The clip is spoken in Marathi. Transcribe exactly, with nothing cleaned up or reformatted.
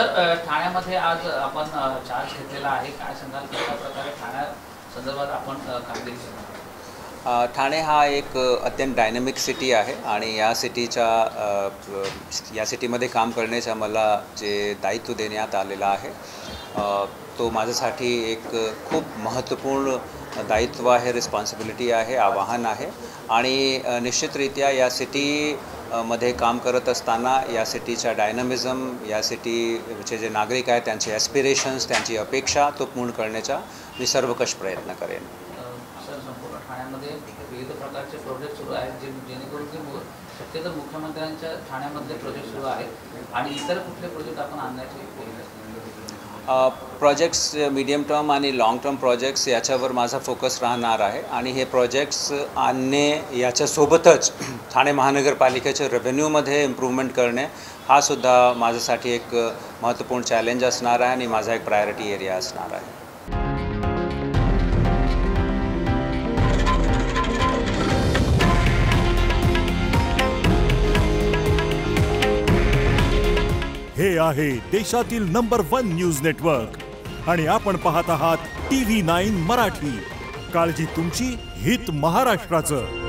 सर ठाण्यामध्ये आज आपण चार्ज घेतलेला आहे, काय सांगाल कशा प्रकारे ठाण्या संदर्भात आपण कामगिरी केली? ठाणे हा एक अत्यंत डायनॅमिक सिटी आहे आणि या सिटीच्या या सिटीमध्ये काम करण्याचा मला जे दायित्व देण्यात आलेलं आहे तो माझ्यासाठी एक खूप महत्त्वपूर्ण दायित्व आहे, रिस्पॉन्सिबिलिटी आहे, आव्हान आहे आणि निश्चितरित्या या सिटी मध्ये काम करत असताना या सिटीचा डायनॅमिझम, या सिटीचे जे नागरिक आहेत त्यांचे ॲस्पिरेशन्स, त्यांची अपेक्षा तो पूर्ण करण्याचा मी सर्वकष प्रयत्न करेन. सर संपूर्ण ठाण्यामध्ये विविध प्रकारचे प्रोजेक्ट सुरू आहेत जे जेणेकरून ते शक्यतो मुख्यमंत्र्यांच्या ठाण्यामधले प्रोजेक्ट सुरू आहेत आणि इतर कुठले प्रोजेक्ट आपण आणण्याचे प्रोजेक्ट्स मीडियम टर्म आणि लाँग टर्म प्रोजेक्ट्स याच्यावर माझा फोकस राहणार आहे आणि हे प्रोजेक्ट्स आणणे याच्यासोबतच ठाणे महानगरपालिकेच्या रेव्हेन्यूमध्ये इम्प्रूव्हमेंट करणे हा सुद्धा माझ्यासाठी एक महत्त्वपूर्ण चॅलेंज असणार आहे आणि माझा एक प्रायोरिटी एरिया असणार आहे. हे आहे देशातील नंबर वन न्यूज नेटवर्क आणि आपण पाहत आहात टी व्ही नाईन मराठी. काळजी तुमची, हित महाराष्ट्राचं.